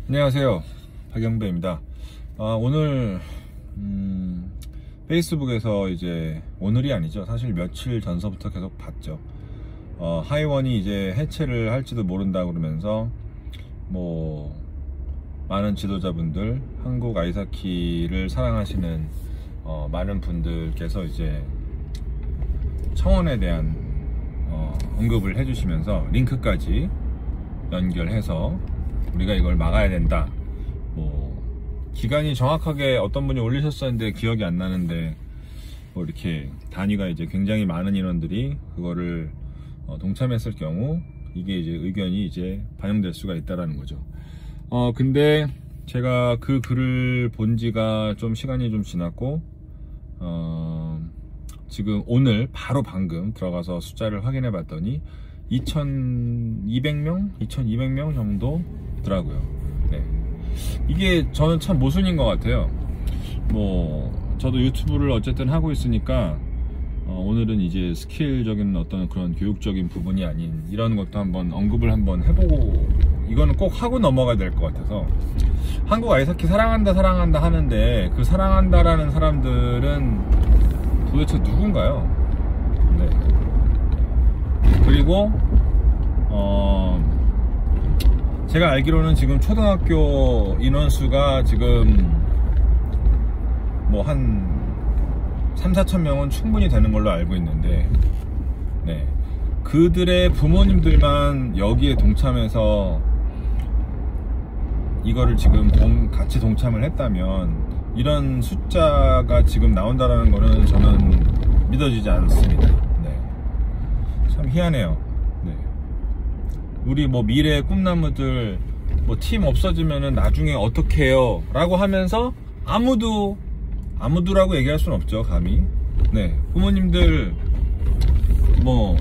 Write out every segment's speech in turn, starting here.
안녕하세요, 박영배입니다. 오늘 페이스북에서 이제 오늘이 아니죠, 사실 며칠 전서부터 계속 봤죠. 하이원이 이제 해체를 할지도 모른다 그러면서 뭐 많은 지도자분들, 한국 아이스하키를 사랑하시는 많은 분들께서 이제 청원에 대한 언급을 해주시면서 링크까지 연결해서 우리가 이걸 막아야 된다. 뭐 기간이 정확하게 어떤 분이 올리셨었는데 기억이 안 나는데, 뭐 이렇게 단위가 이제 굉장히 많은 인원들이 그거를 동참했을 경우 이게 이제 의견이 이제 반영될 수가 있다라는 거죠. 근데 제가 그 글을 본 지가 좀 시간이 좀 지났고, 지금 오늘 바로 방금 들어가서 숫자를 확인해 봤더니 2200명 정도 더라고요. 네. 이게 저는 참 모순인 것 같아요. 뭐 저도 유튜브를 어쨌든 하고 있으니까 오늘은 이제 스킬적인 어떤 그런 교육적인 부분이 아닌 이런 것도 한번 언급을 한번 해보고, 이거는 꼭 하고 넘어가야 될 것 같아서. 한국 아이스하키 사랑한다 하는데 그 사랑한다라는 사람들은 도대체 누군가요? 네. 그리고 제가 알기로는 지금 초등학교 인원수가 지금 뭐 한 3-4천 명은 충분히 되는 걸로 알고 있는데, 네, 그들의 부모님들만 여기에 동참해서 이거를 지금 같이 동참을 했다면 이런 숫자가 지금 나온다라는 거는 저는 믿어지지 않습니다. 네. 참 희한해요. 네. 우리 뭐 미래의 꿈나무들 뭐 팀 없어지면은 나중에 어떻게 해요? 라고 하면서 아무도라고 얘기할 수는 없죠, 감히. 네. 부모님들 뭐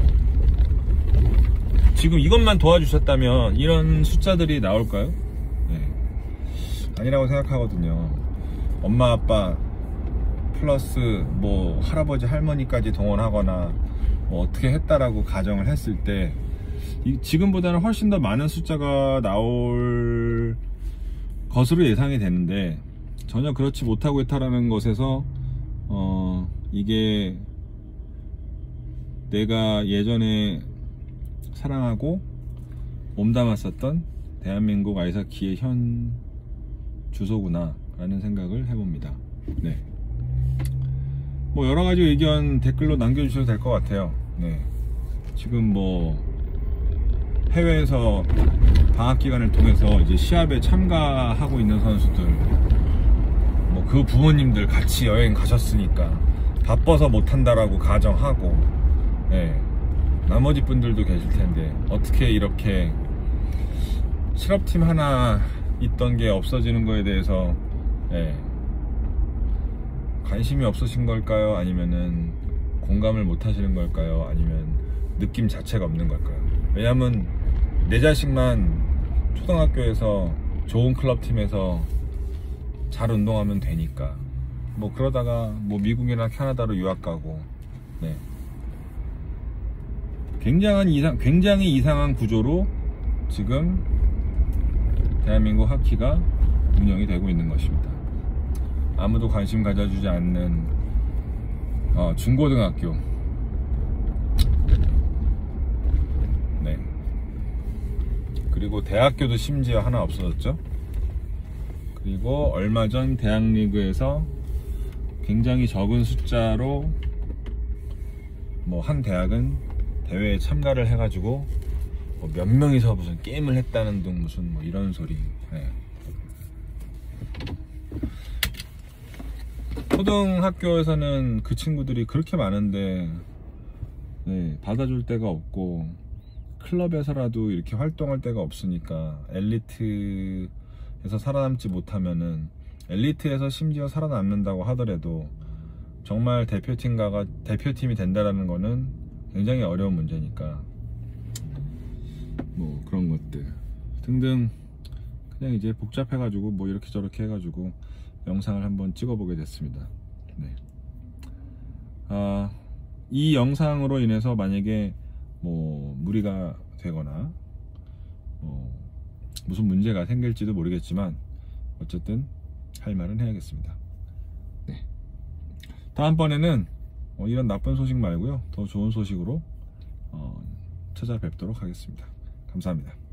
지금 이것만 도와주셨다면 이런 숫자들이 나올까요? 네. 아니라고 생각하거든요. 엄마 아빠 플러스 뭐 할아버지 할머니까지 동원하거나 뭐 어떻게 했다라고 가정을 했을 때 지금보다는 훨씬 더 많은 숫자가 나올 것으로 예상이 되는데, 전혀 그렇지 못하고 있다라는 것에서 이게 내가 예전에 사랑하고 몸담았었던 대한민국 아이스하키의 현 주소구나 라는 생각을 해봅니다. 네. 뭐 여러가지 의견 댓글로 남겨주셔도 될 것 같아요. 네. 지금 뭐 해외에서 방학기간을 통해서 이제 시합에 참가하고 있는 선수들, 뭐 그 부모님들 같이 여행 가셨으니까 바빠서 못한다라고 가정하고, 네, 나머지 분들도 계실 텐데 어떻게 이렇게 실업팀 하나 있던 게 없어지는 거에 대해서 관심이 없으신 걸까요? 아니면은 공감을 못 하시는 걸까요? 아니면 느낌 자체가 없는 걸까요? 왜냐면 내 자식만 초등학교에서 좋은 클럽팀에서 잘 운동하면 되니까, 뭐 그러다가 뭐 미국이나 캐나다로 유학 가고, 네, 굉장히 이상한 구조로 지금 대한민국 하키가 운영이 되고 있는 것입니다. 아무도 관심 가져주지 않는 중고등학교, 네, 그리고 대학교도 심지어 하나 없어졌죠. 그리고 얼마 전 대학리그에서 굉장히 적은 숫자로 뭐 한 대학은 대회에 참가를 해가지고 뭐 몇 명이서 무슨 게임을 했다는 등 무슨 뭐 이런 소리. 네. 초등학교에서는 그 친구들이 그렇게 많은데, 네, 받아줄 데가 없고 클럽에서라도 이렇게 활동할 데가 없으니까 엘리트에서 살아남지 못하면은, 엘리트에서 심지어 살아남는다고 하더라도 정말 대표팀이 된다라는 거는 굉장히 어려운 문제니까, 뭐 그런 것들 등등 그냥 이제 복잡해가지고 뭐 이렇게 저렇게 해가지고 영상을 한번 찍어보게 됐습니다. 네. 이 영상으로 인해서 만약에 뭐 무리가 되거나 무슨 문제가 생길지도 모르겠지만 어쨌든 할 말은 해야겠습니다. 네. 다음번에는 이런 나쁜 소식 말고요, 더 좋은 소식으로 찾아뵙도록 하겠습니다. 감사합니다.